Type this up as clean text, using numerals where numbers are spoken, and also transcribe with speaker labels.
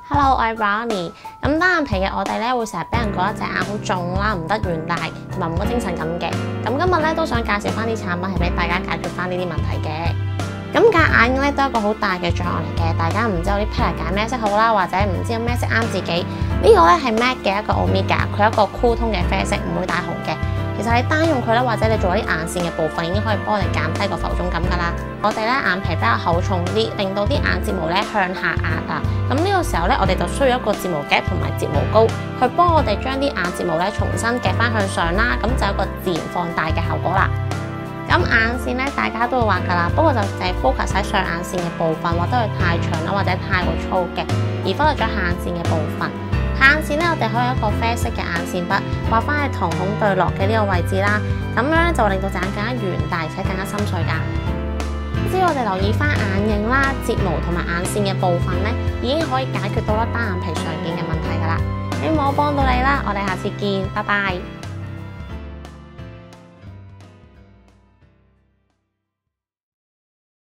Speaker 1: Hello，我係 Brownie。咁單眼皮嘅我哋咧，會成日俾人覺得隻眼好重啦，唔得圓大，同埋冇乜精神咁嘅。咁今日咧都想介紹翻啲產品係俾大家解決翻呢啲問題嘅。咁隔眼咧都係一個好大嘅障礙嚟嘅，大家唔知有啲 pair 揀咩色好啦，或者唔知有咩色啱自己。呢個咧係 MAC 嘅一個 Omega， 佢有一個酷通嘅啡色，唔會大紅嘅。其實你單用佢咧，或者你做一啲眼線嘅部分，已經可以幫我哋減低個浮腫感噶啦。我哋咧眼皮比較厚重啲，令到啲眼睫毛咧向下壓啊。咁呢個時候咧，我哋就需要一個睫毛夾同埋睫毛膏，去幫我哋將啲眼睫毛咧重新夾翻向上啦。咁就有一個自然放大嘅效果啦。咁眼線咧，大家都會畫噶啦，不過就淨係 focus 喺上眼線嘅部分，畫得佢太長啦，或者太過粗嘅，而忽略咗下眼線嘅部分。下眼線咧，我哋可以有一個啡色嘅眼線筆畫翻喺瞳孔對落嘅呢個位置啦，咁樣咧就會令到隻眼更加圓大，而且更加深邃噶。只要我哋留意翻眼影啦、睫毛同埋眼線嘅部分咧，已經可以解決到啦單眼皮常見嘅問題噶啦。希望我幫到你啦，我哋下次見，拜拜。